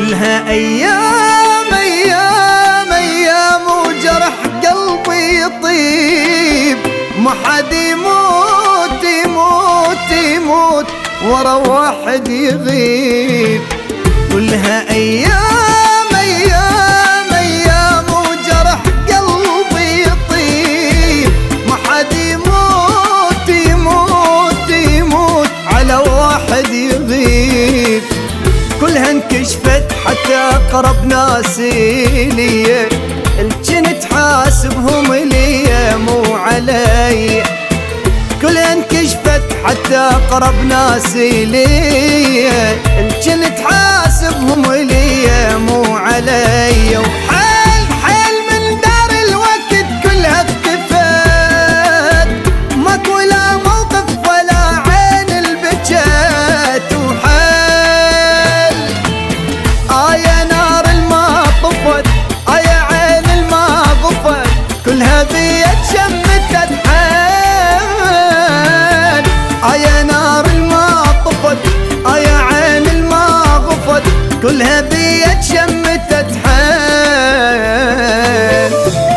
كلها أيام أيام أيام وجرح قلبي يطيب، ما حد يموت يموت يموت ورا واحد يغيب. كلها أيام أيام أيام وجرح قلبي يطيب، ما حد يموت يموت يموت على واحد يغيب. كلها انكشفت حتى أقرب ناس لي، الجنت حاسبهم لي مو علي. كلها انكشفت حتى أقرب ناس لي، الجنت حاسبهم لي مو علي. وحال حال من دار الوقت كلها اختفت، ماكو لا موقف ولا عين البجت. وحال يا نار الما طفت، يا عين الما غفت، كلها بيد شمتت حال. يا نار الما طفت، يا عين الما غفت، كلها بيد شمتت حال.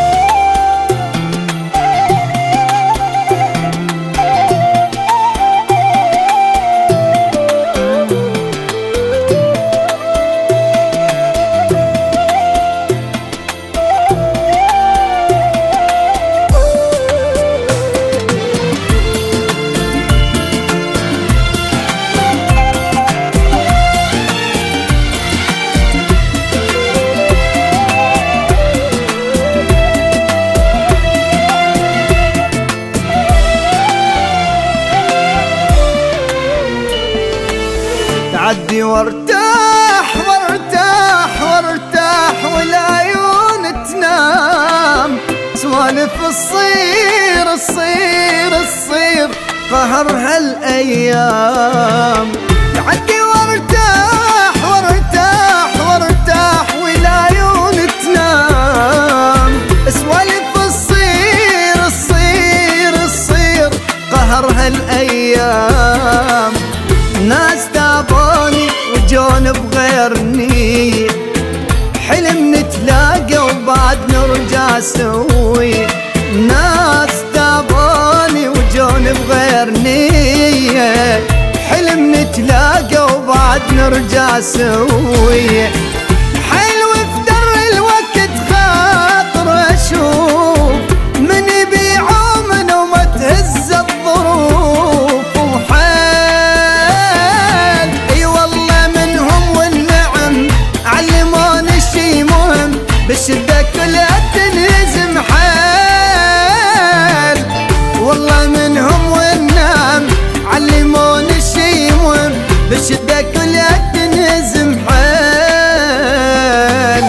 تعدي وارتاح وارتاح وارتاح والعيون تنام، سوالف الصير الصير الصير قهر هالايام. تعدي وارتاح وارتاح وارتاح والعيون تنام، سوالف الصير الصير الصير قهر هالايام. ناس تابوني وجون بغير نية، حلم نتلاقى وبعد نرجع سوي. ناس تابوني وجون بغير نية، حلم نتلاقى وبعد نرجع سوي. حلو في در الوقت خاطر اشوف من يبيعوا من وما تهز الظروف. بالشدة كلها تنهزم حال، والله منهم والنعم علمون الشي مهم. بالشدة كلها تنهزم حال.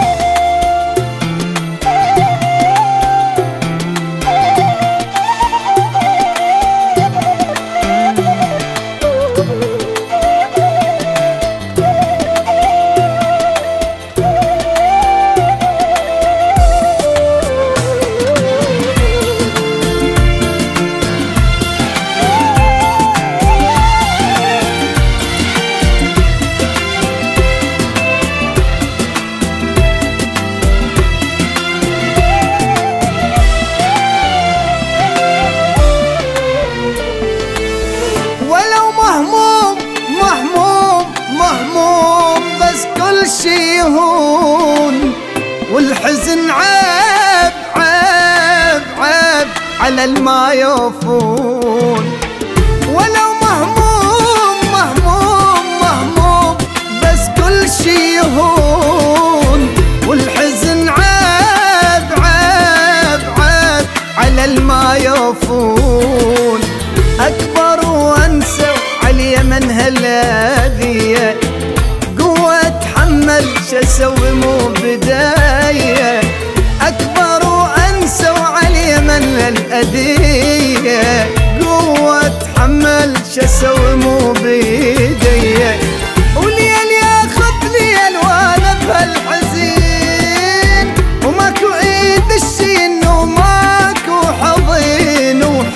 شي يهون والحزن عيب عيب عيب على الما يوفون. ولو مهموم مهموم مهموم بس كل شي يهون، والحزن عيب عيب عيب على الما يوفون. أكبر وأنسى علي من هالأذية، اتحمل شسوي مو بداية. أكبر وأنسى وعلي من الأذية، قوة اتحمل شسوي مو بيدية. وليل ياخذ ليل وانا بهالحزين، وماكو ايد الشين وماكو حضين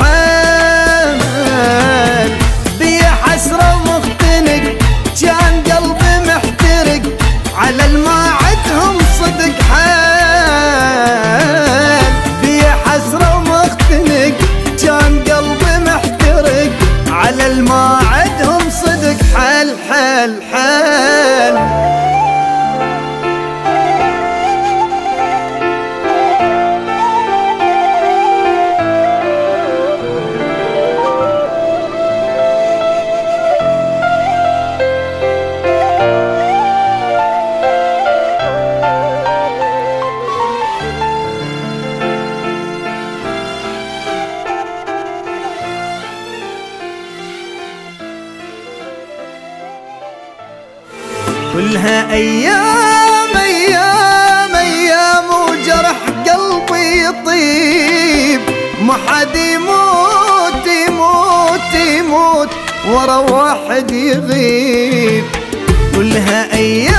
وحال. بيا حسرة ومختنق كان قلبي محترق على الما عدهم صدق حل حل حل. كلها أيام أيام أيام وجرح قلبي يطيب، ما حد يموت يموت يموت ورا واحد يغيب. كلها أيام